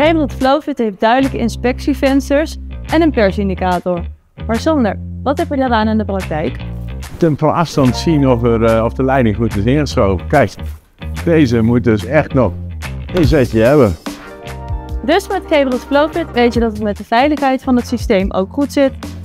Geberit Flowfit heeft duidelijke inspectievensters en een persindicator. Maar Sander, wat heb je daaraan in de praktijk? Ten afstand zien of de leiding goed is ingeschoven. Kijk, deze moet dus echt nog een zetje hebben. Dus met Geberit Flowfit weet je dat het met de veiligheid van het systeem ook goed zit